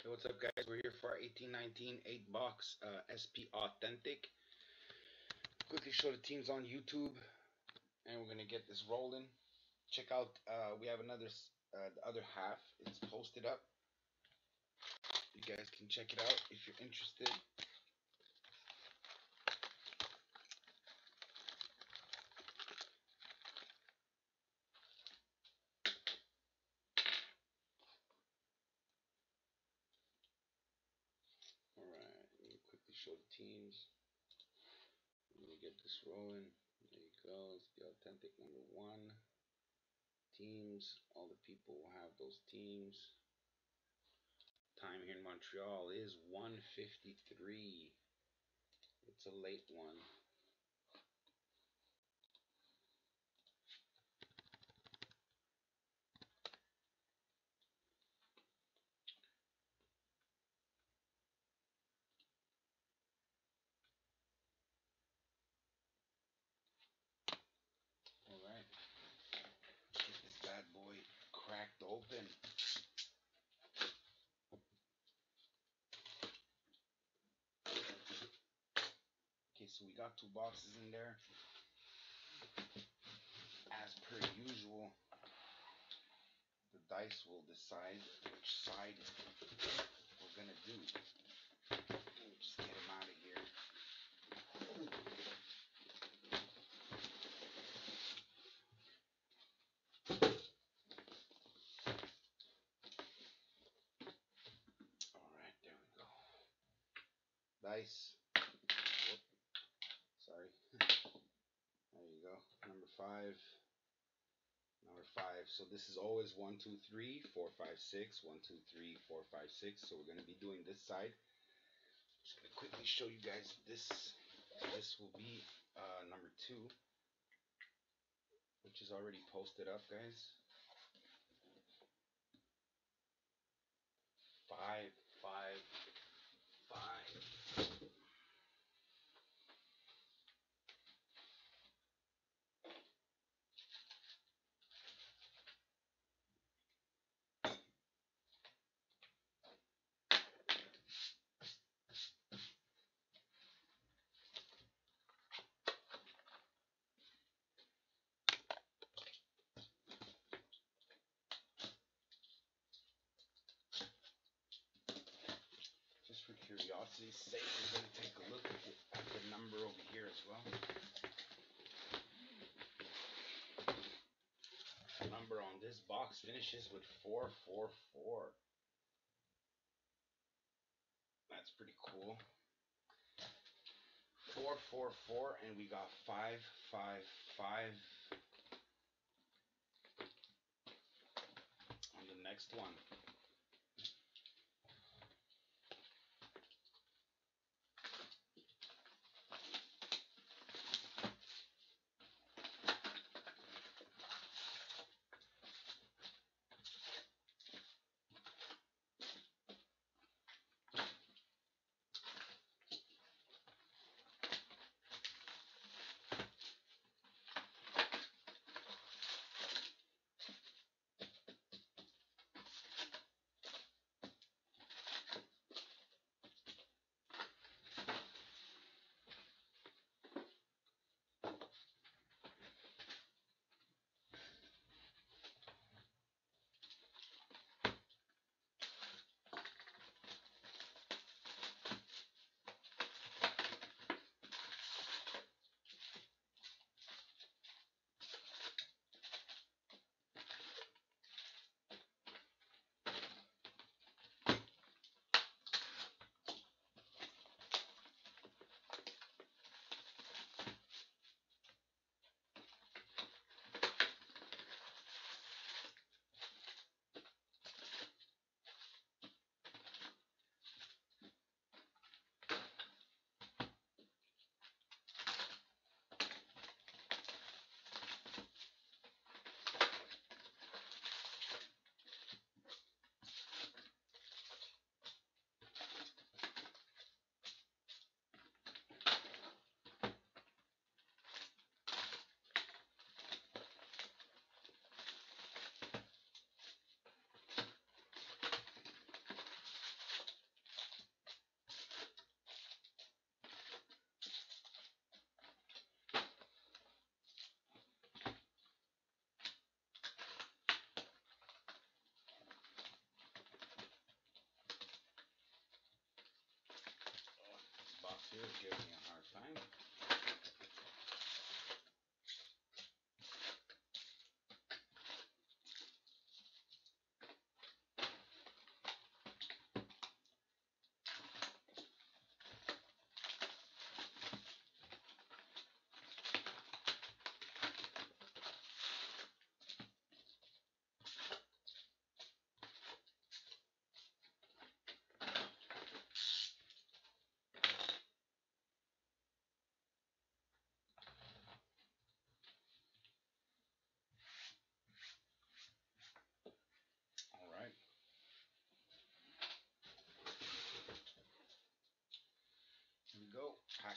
Hey, what's up, guys? We're here for our 1819 8 box SP Authentic. Quickly show the teams on YouTube, and we're gonna get this rolling. Check out, we have another, the other half. It's posted up. You guys can check it out if you're interested. All right, let me quickly show the teams. Let me get this rolling. There you go. It's the Authentic #1. Teams. All the people will have those teams. Time here in Montreal is 1:53. It's a late one. All right. Get this bad boy cracked open. Okay, so we got 2 boxes in there. As per usual, the dice will decide which side we're gonna do. Just get him out of here. All right, there we go. Dice. Whoop. Sorry. There you go. Number 5. Number 5. So this is always 1, 2, 3, 4, 5, 6. 1, 2, 3, 4, 5, 6. So we're gonna be doing this side. Just gonna quickly show you guys this. This will be number 2, which is already posted up, guys. 5, 5, 5. Just for curiosity's sake, we're going to take a look at the number over here as well. The number on this box finishes with 444. That's pretty cool. 444, and we got 555 on the next one.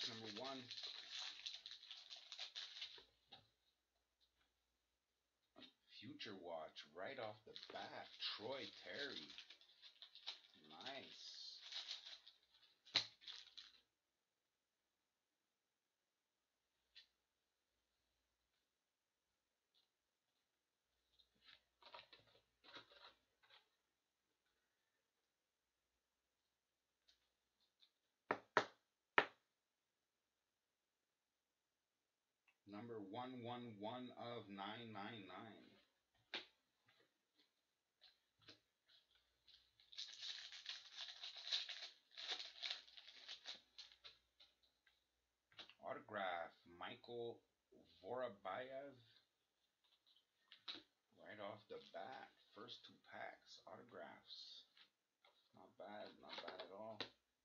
number 1. Future Watch right off the bat. Troy Terry. Nice. Number 111 of 999. Autograph, Michael Vorobyev. Right off the bat, first 2 packs, autographs. Not bad at all.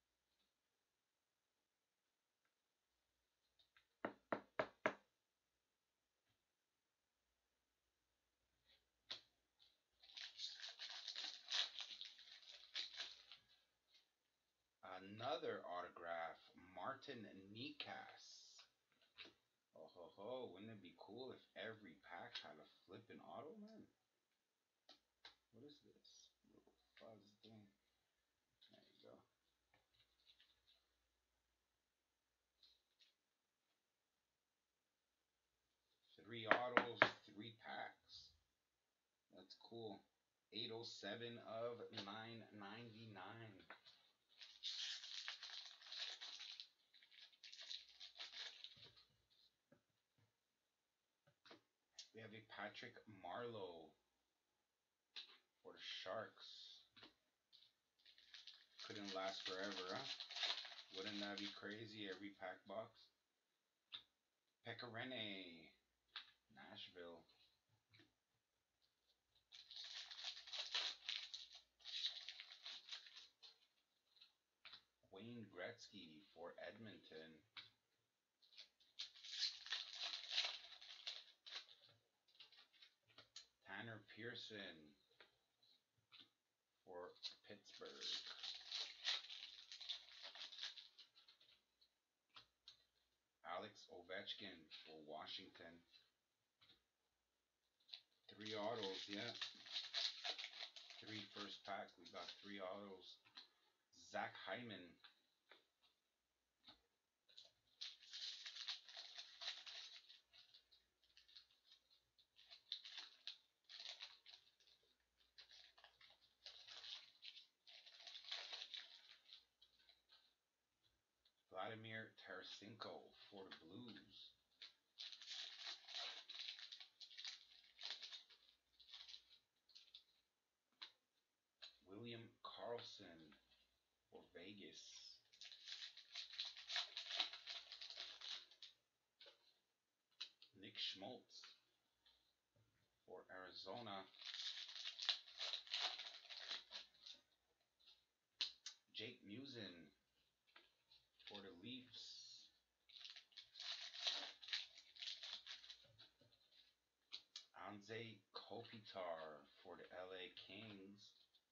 Another autograph, Martin Necas. Oh ho ho, wouldn't it be cool if every pack had a flippin' auto, man? What is this little fuzz thing? There you go. Three autos, 3 packs. That's cool. 807 of 999. We have a Patrick Marleau for the Sharks. Couldn't last forever, huh? Wouldn't that be crazy? Every pack box. Pecorine, Nashville. Wayne Gretzky for Edmonton. Tanner Pearson for Pittsburgh. Alex Ovechkin for Washington. 3 autos, yeah. 3 first pack. We got 3 autos. Zach Hyman. Vladimir Tarasenko for the Blues. William Karlsson for Vegas. Nick Schmaltz for Arizona. Jake Musin for the Leafs. Anze Kopitar for the LA Kings.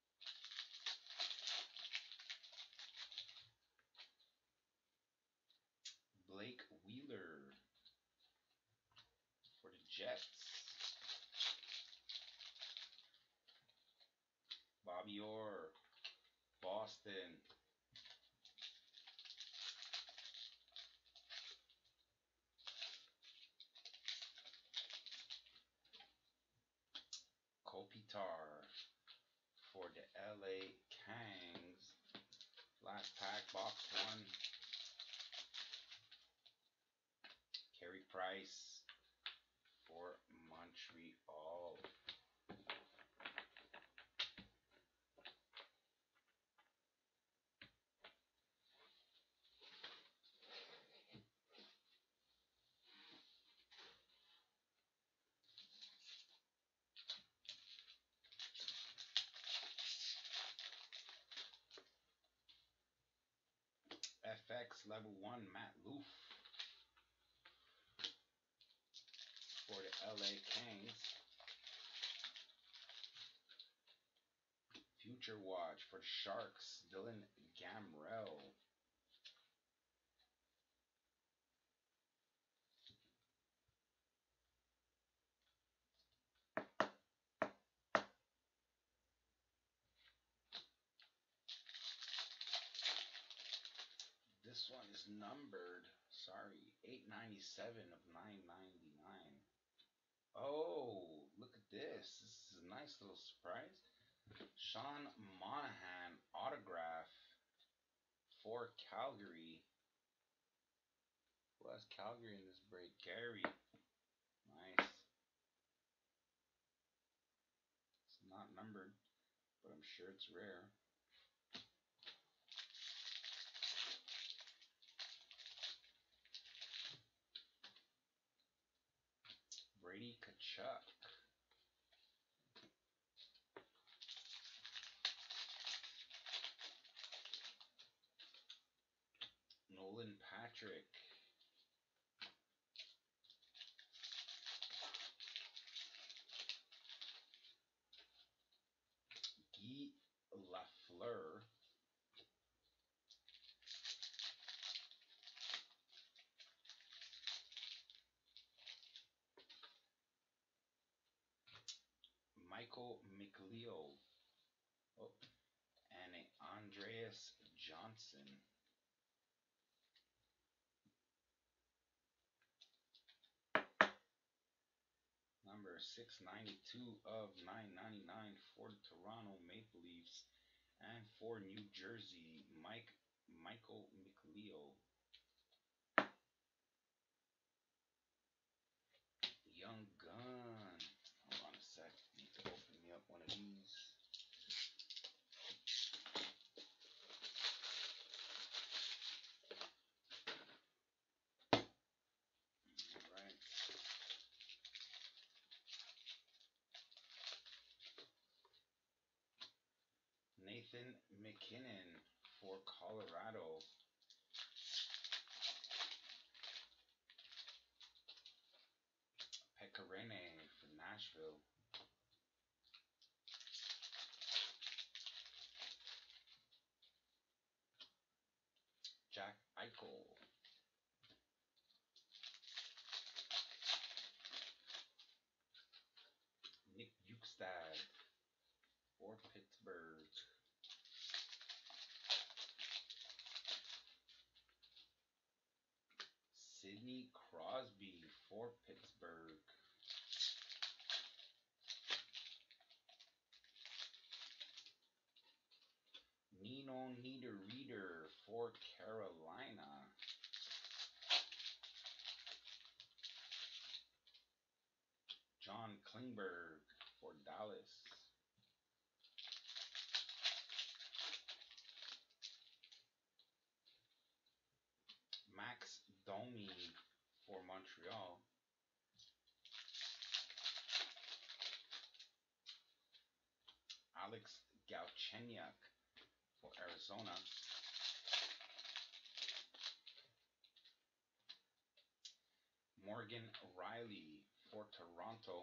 Blake Wheeler for the Jets. Bobby Orr, Boston. Kopitar for the LA Kings. Last pack, box 1. Carey Price for Montreal. FX level 1, Matt Loof for the LA Kings. Future Watch for the Sharks, Dylan Gamrell. numbered. Sorry, 897 of 999. Oh, look at this. This is a nice little surprise. Sean Monahan autograph for Calgary. Who has Calgary in this break? Gary. Nice. It's not numbered, but I'm sure it's rare. Brady Tkachuk. Nolan Patrick. Guy Lafleur. Michael McLeod. Oh, and Andreas Johnson. Number 692 of 999 for the Toronto Maple Leafs. And for New Jersey, Michael McLeod. Young Gun. Hold on a sec. Need to open me up one of these. Alright. Nathan McKinnon for Colorado. Pecorine for Nashville. Jack Eichel. Nick Bjugstad for Pittsburgh. Sidney Crosby for Pittsburgh. Nino Niederreiter for Carolina. John Klingberg for Dallas. Max Domi for Montreal. Alex Galchenyuk for Arizona. Morgan Riley for Toronto.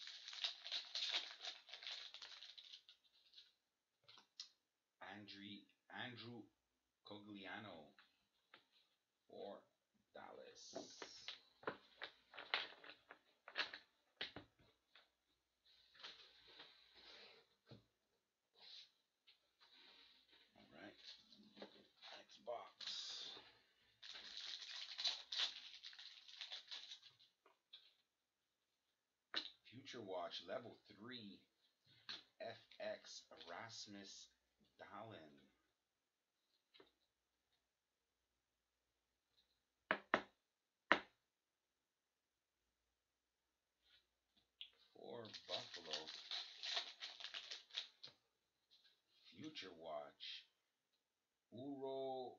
Andrew Cogliano for Dallas. Alright, next box. Future Watch Level 3 FX Rasmus Dahlin. For Buffalo. Future Watch Uro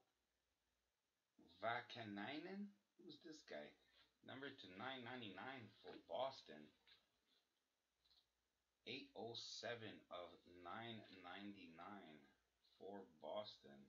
Vakanainen. Who's this guy? Number to 999 for Boston. 807 of 999 for Boston.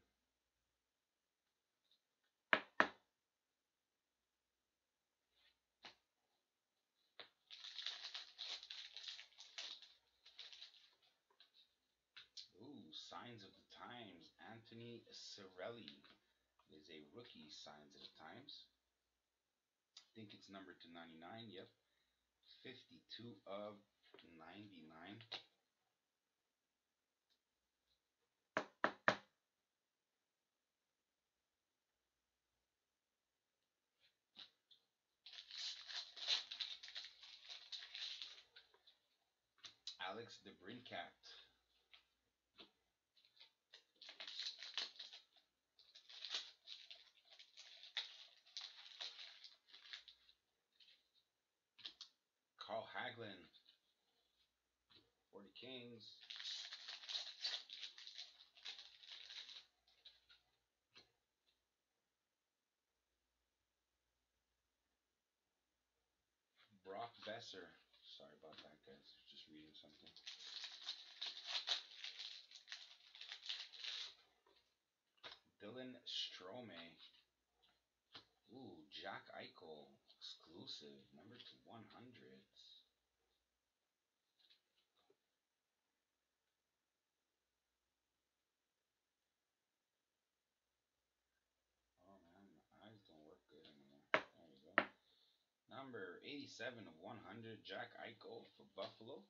Ooh, Signs of the Times. Anthony Cirelli is a rookie. Signs of the Times. I think it's number to 99. Yep. 52 of 99. Alex DeBrincat. Carl Hagelin for the Kings. Brock Besser. Sorry about that, guys. Just reading something. Dylan Strome. Ooh, Jack Eichel. Exclusive. Number to 100. Oh man, my eyes don't work good anymore. There you go. Number 87 of 100. Jack Eichel for Buffalo.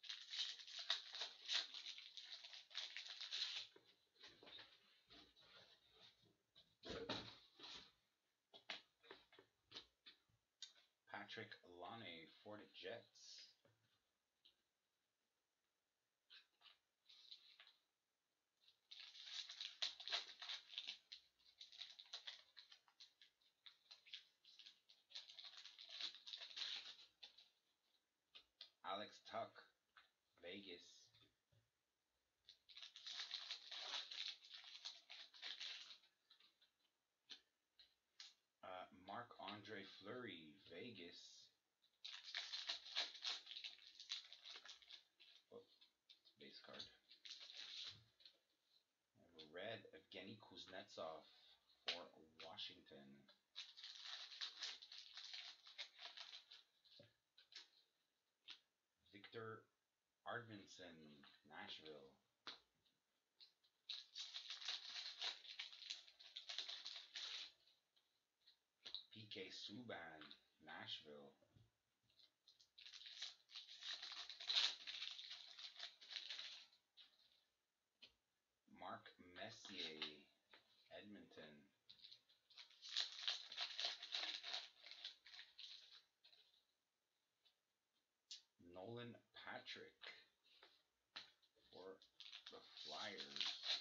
Patrick Laine for the Jets. Alex Tuch, Vegas. Marc-Andre Fleury, Vegas. Oh, base card. I have a red Evgeny Kuznetsov for Washington. Victor Arvidsson, Nashville. PK Subban, Nashville. Mark Messier, Edmonton. Nolan Patrick for the Flyers.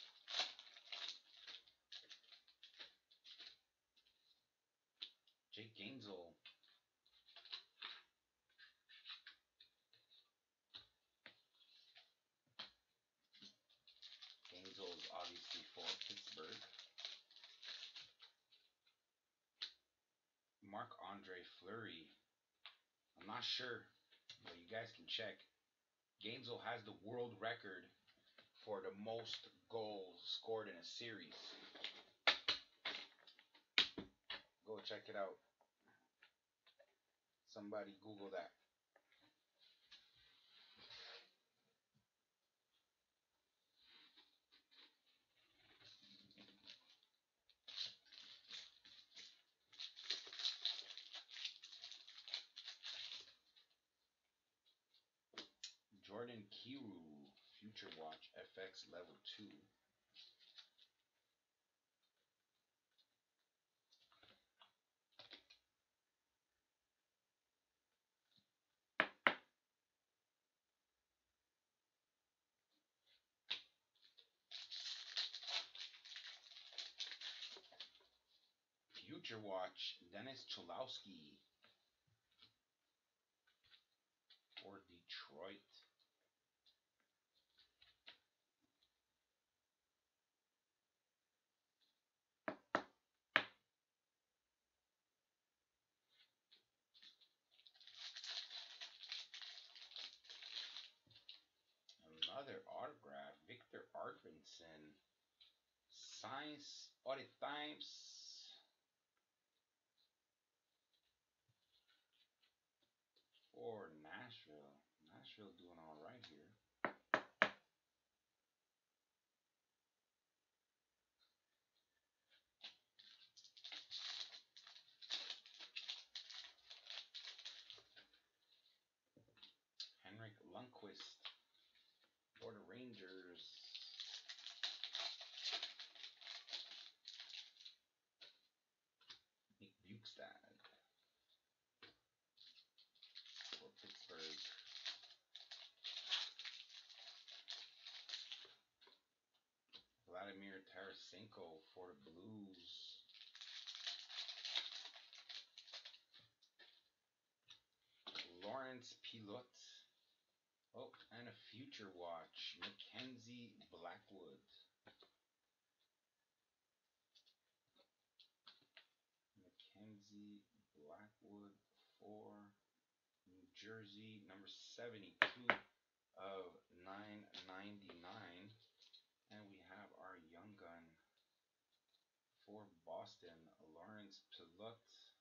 Jake Gainsel. Gainsel is obviously for Pittsburgh. Marc-Andre Fleury. I'm not sure, but you guys can check. Gainsel has the world record for the most goals scored in a series. Go check it out. Somebody Google that. Jordan Kyrou, Future Watch FX Level 2. Future Watch, Dennis Cholowski for Detroit. Another autograph, Victor Arvidsson. Science all the times. For Nashville. Nashville doing all right here. Henrik Lundqvist for the Rangers. Tarasenko for the Blues. Lawrence Pilote. Oh, and a future watch. Mackenzie Blackwood. Mackenzie Blackwood for New Jersey. Number 72 of 999. And we have our young gun for Boston, Lawrence Pilote.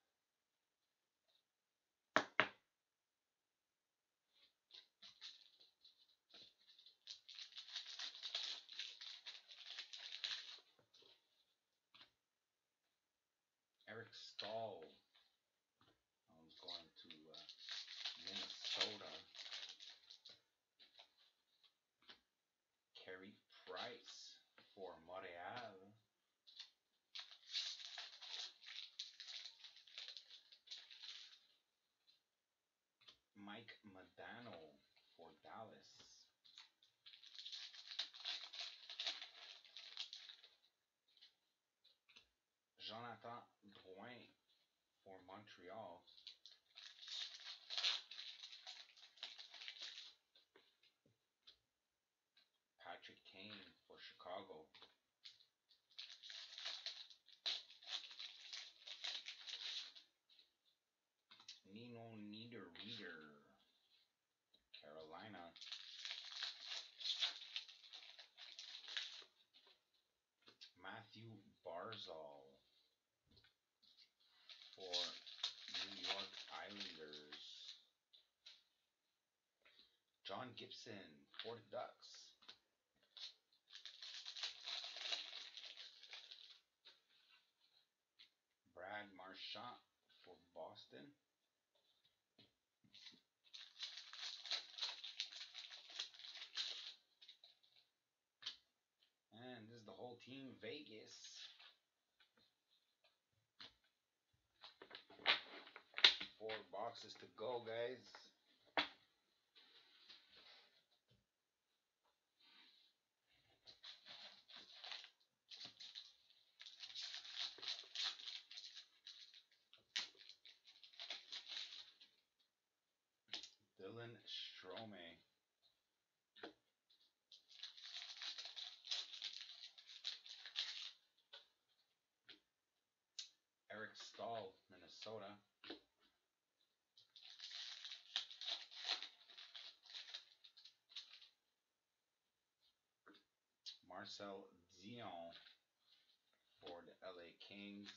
Eric Staal. I'm going to Minnesota. Carey Price for Montreal. Mike Modano for Dallas. Jonathan Drouin for Montreal. Patrick Kane for Chicago. Nino Niederreiter, Carolina. Matthew Barzal for New York Islanders. John Gibson for the Ducks. Brad Marchand for Boston. And this is the whole team, Vegas. 4 boxes to go, guys. Dylan Strome. Eric Staal, Minnesota. Marcel Dion for the LA Kings.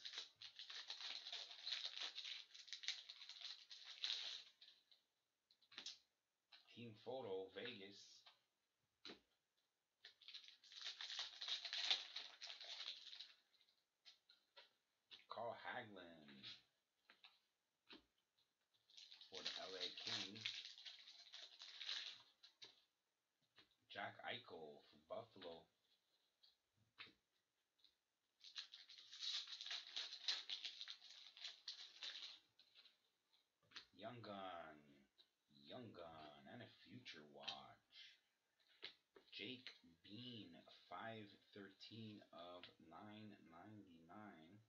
Team photo, Vegas. Carl Hagelin for the LA Kings. Jack Eichel for Buffalo. Young Gun, and a future watch. Jake Bean, 513 of 999.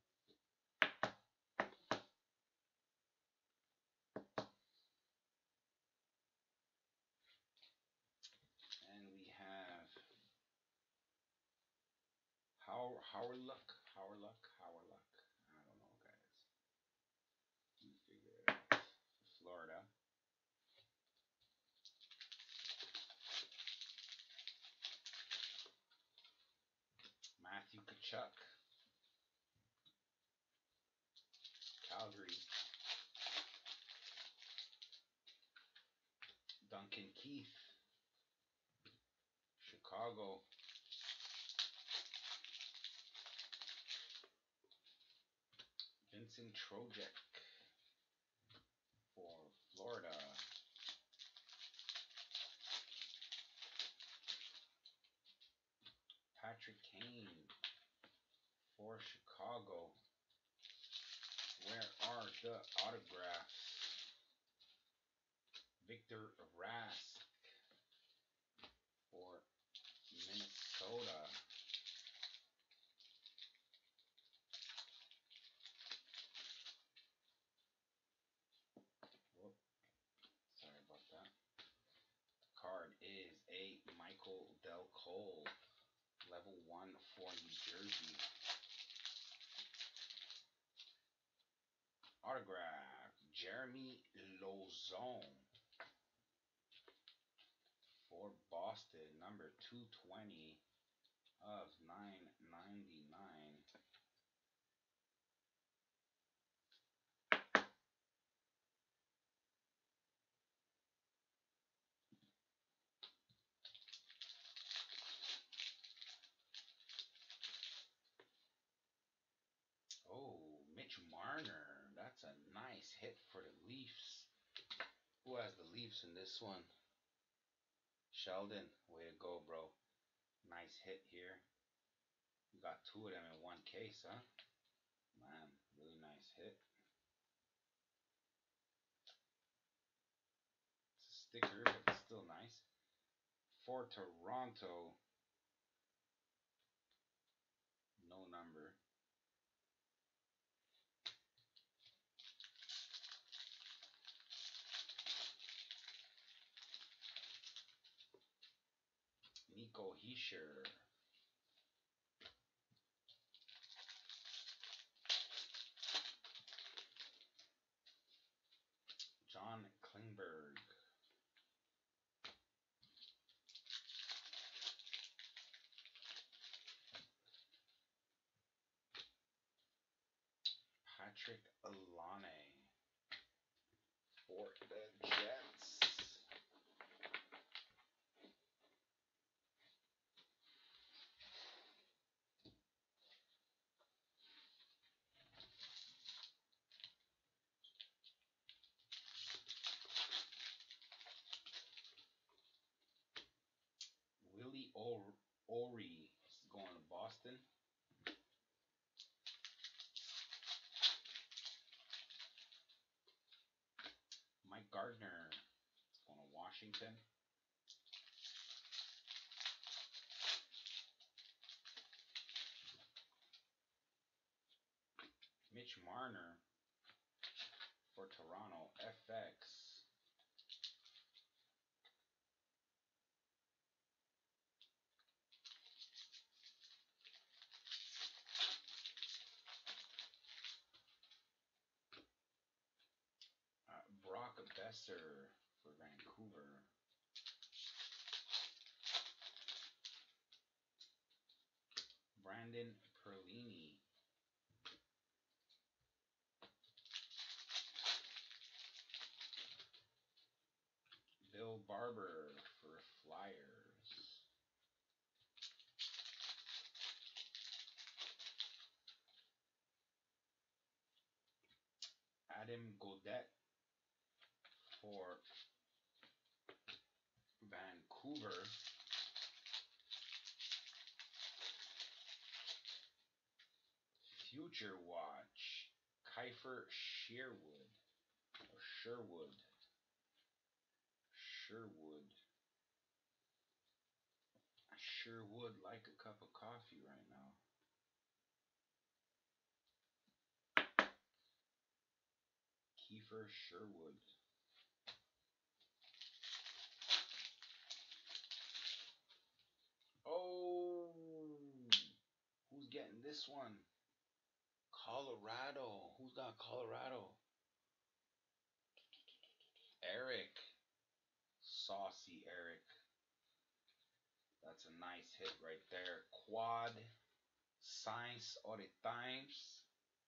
And we have Howard Luck. I don't know, guys. You figure it out. Florida. Matthew Tkachuk, Calgary. Duncan Keith, Chicago. Vincent Trocheck for Florida. Patrick Kane for Chicago. Where are the autographs? Victor Rask for Minnesota. zone for Boston, number 220 of 999. Oh, Mitch Marner. That's a nice hit for the Leafs. Who has the Leafs in this one? Sheldon. Way to go, bro. Nice hit here. You got two of them in one case, huh? Man, really nice hit. It's a sticker, but it's still nice. For Toronto, no number. Nico Hischier. John Klingberg. Patrick Laine for the Jets. Willie O'Ree is going to Boston. Mike Gardner is going to Washington. Mitch Marner for Toronto, FX. Brock Besser for Vancouver. Brandon Perlini. Bill Barber for Flyers. Adam Gaudette for Vancouver. Future Watch. Kiefer Sherwood. Or Sherwood. Sherwood. I sure would like a cup of coffee right now. Kiefer Sherwood. Oh, who's getting this one? Colorado. Who's got Colorado? Eric. Saucy Eric. That's a nice hit right there. Quad. Science of the Times.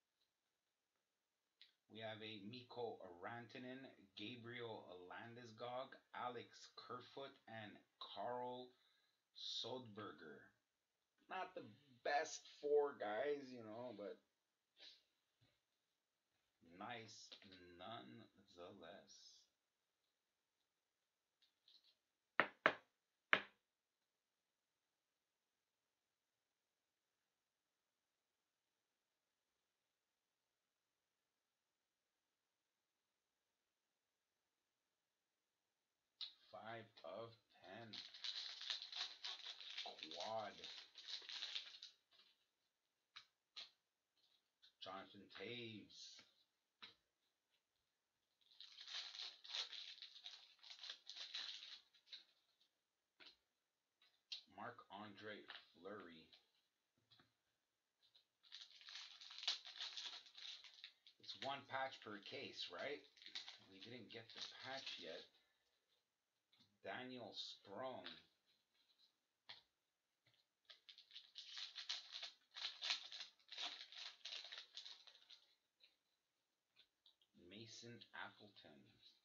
We have a Mikko Rantanen, Gabriel Landeskog, Alex Kerfoot, and Carl Soderberger. Not the best four guys, you know, but nice nonetheless. Five of 10. Quad. Jonathan Toews. Marc-Andre Fleury. It's one patch per case, right? we didn't get the patch yet. Daniel Sprong. Mason Appleton.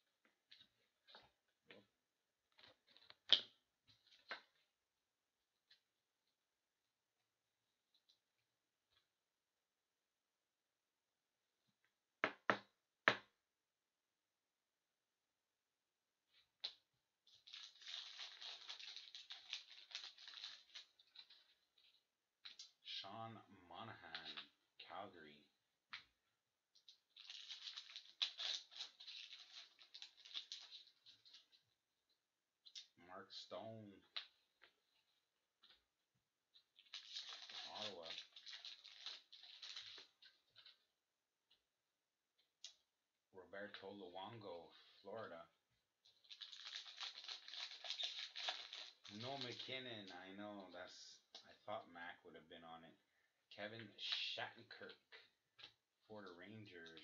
Sean Monahan, Calgary. Mark Stone, Ottawa. Roberto Luongo, Florida. No McKinnon, I know, I thought Mac would have been on it. Kevin Shattenkirk for the Rangers.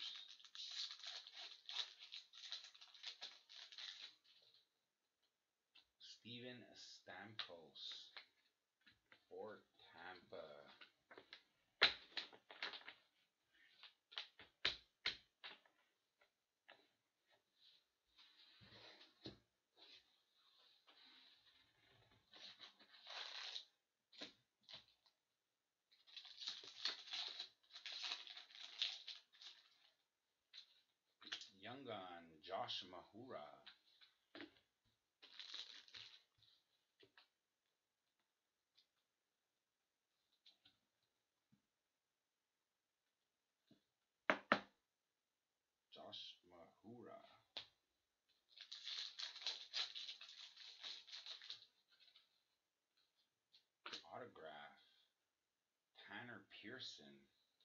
Steven Stamkos for Tampa. Young Gun, Josh Mahura. Josh Mahura. Autograph. Tanner Pearson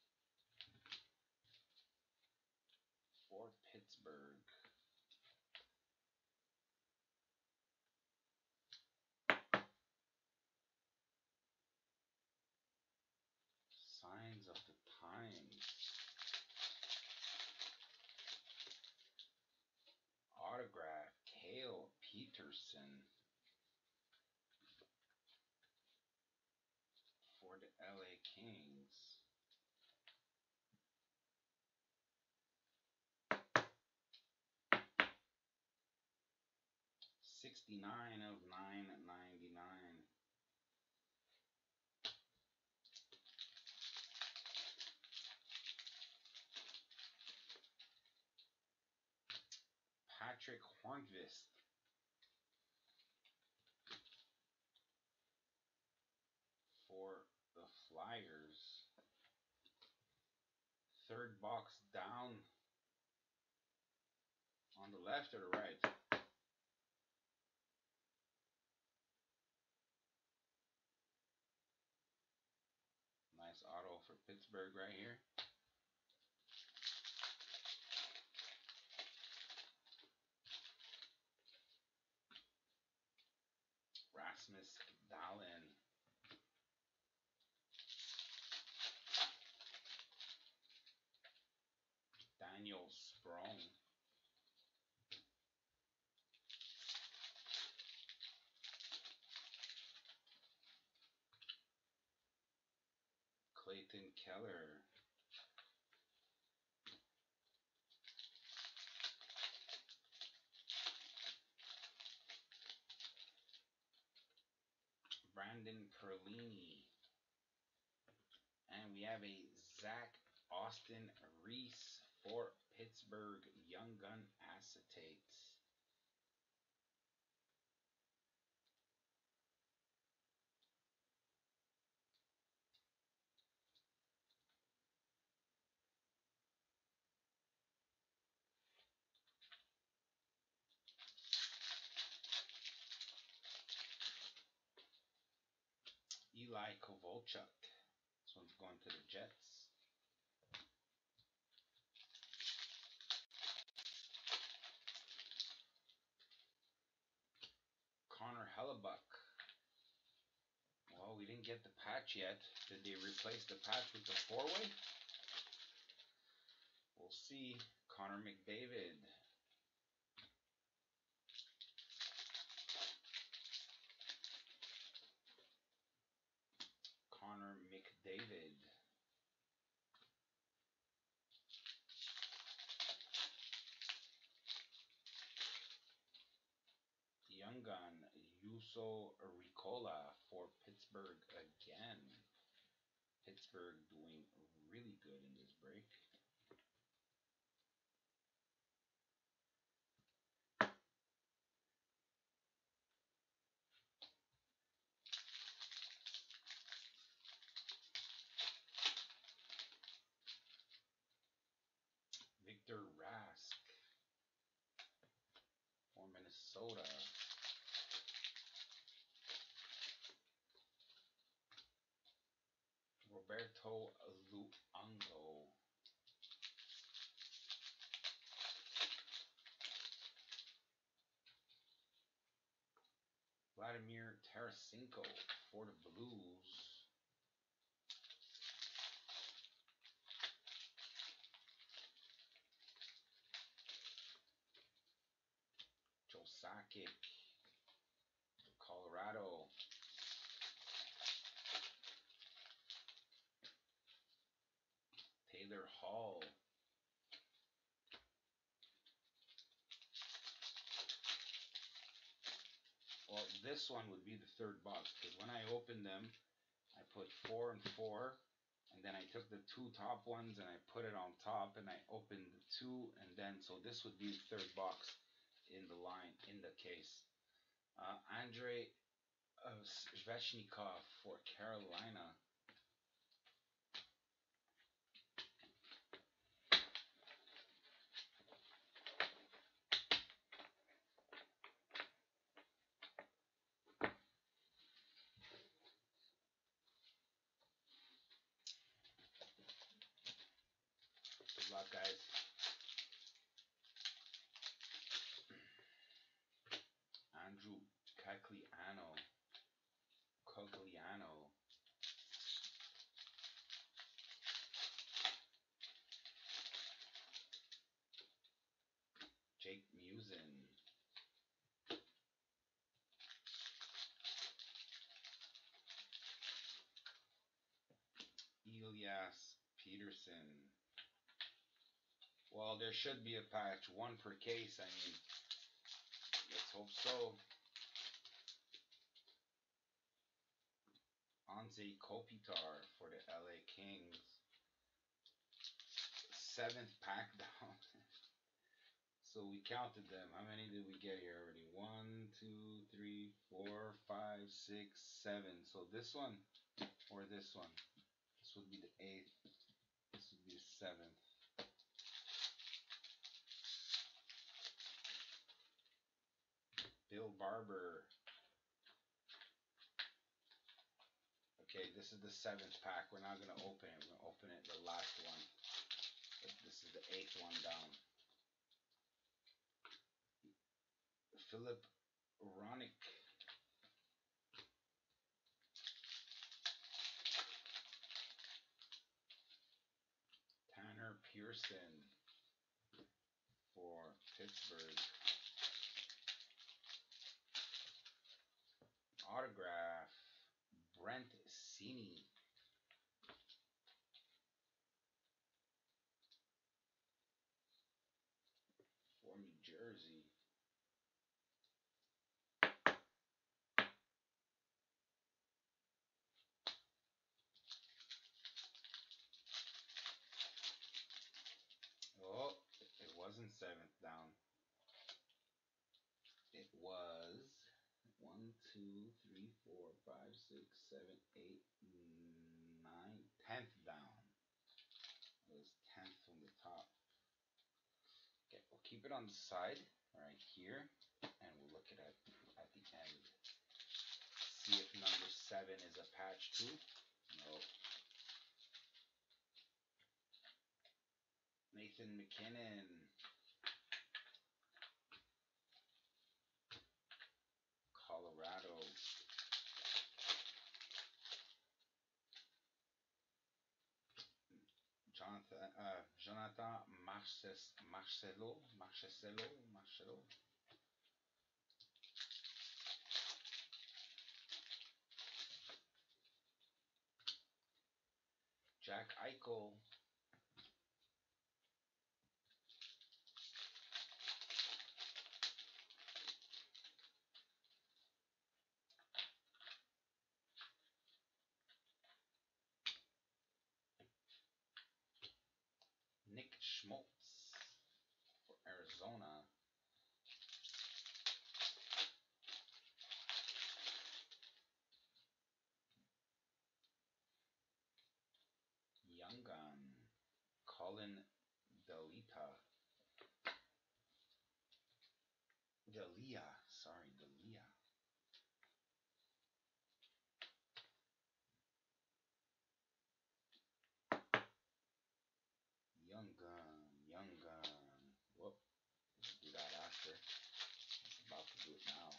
for Pittsburgh. Signs of the Times. Autograph. Cale Peterson for the LA Kings. $69 of $9.99. Patrick Hornqvist for the Flyers. Third box down. On the left or the right? Nice auto for Pittsburgh right here. Rasmus Dahlin. Daniel Sprong. Clayton Keller. Brandon Perlini. And we have a Zach Austin Reese for Pittsburgh Young Gun Acetate. Eli Kovalchuk. This one's going to the Jets. Connor Hellebuck. Well, we didn't get the patch yet. Did they replace the patch with the four-way? We'll see. Connor McDavid. Alfonso Ricola for Pittsburgh again. Pittsburgh doing really good in this break. Victor Rask for Minnesota. Roberto Luongo. Vladimir Tarasenko for the Blues. Joe Sakic, Colorado. Taylor Hall. Well, this one would be the third box because when I opened them, I put 4 and 4, and then I took the 2 top ones and I put it on top, and I opened the 2, and then so this would be the third box in the line in the case. Andrei Svechnikov for Carolina. Good luck, guys. Andrew Cogliano. Jake Musin. Elias Peterson. Well, there should be a patch, 1 per case. I mean, let's hope so. Anze Kopitar for the LA Kings. 7th pack down. So we counted them. How many did we get here already? 1, 2, 3, 4, 5, 6, 7. So this one or this one? This would be the 8th. This would be the 7th. Bill Barber. Okay, this is the 7th pack. We're not going to open it. We're going to open it the last one. But this is the 8th one down. Philip Ronick. Tanner Pearson for Pittsburgh. Autograph. Brent Seney. For New Jersey. Oh, it wasn't 7th down. It was 1, 2, 3, 4, 5, 6, 7, 8, 9, 10th down. It was 10th from the top. Okay, we'll keep it on the side, right here, and we'll look at it at the end. See if number 7 is a patch too. No. Nathan McKinnon. Colorado. Jonathan Marcelo. Jack Eichel. Schmaltz for Arizona. Young Gun, Colin Delia. Sorry, Delia. Young Gun. Whoop. Do that after. It's about to do it now.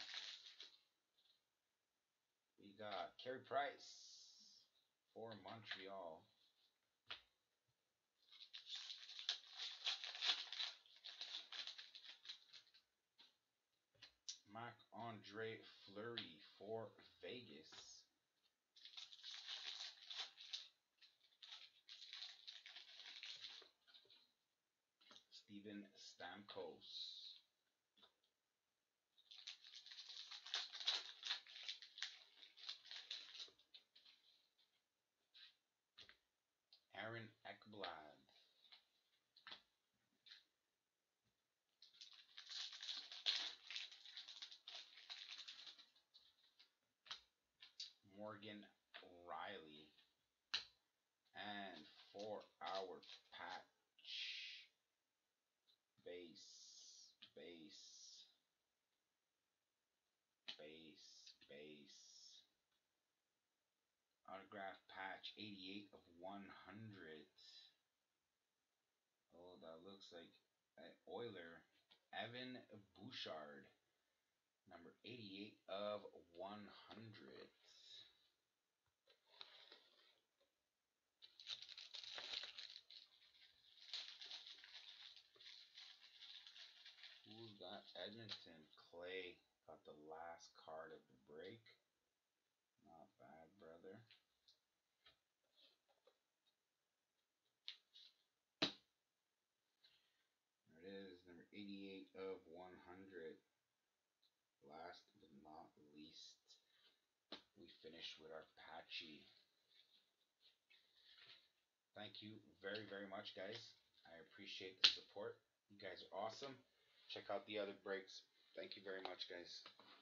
We got Carey Price for Montreal. Marc-Andre Fleury for Vegas. Steven Stamkos. Aaron Ekblad. Morgan Riley. And for our patch, base. Autograph patch 88 of 100. Oh, that looks like an Oiler. Evan Bouchard. Number 88 of 100. Who's got Edmonton? Clay got the last card of the break. Not bad, brother. There it is, number 88 of 100. Last but not least, we finish with our patchy. Thank you very, very much, guys. I appreciate the support. You guys are awesome. Check out the other breaks. Thank you very much, guys.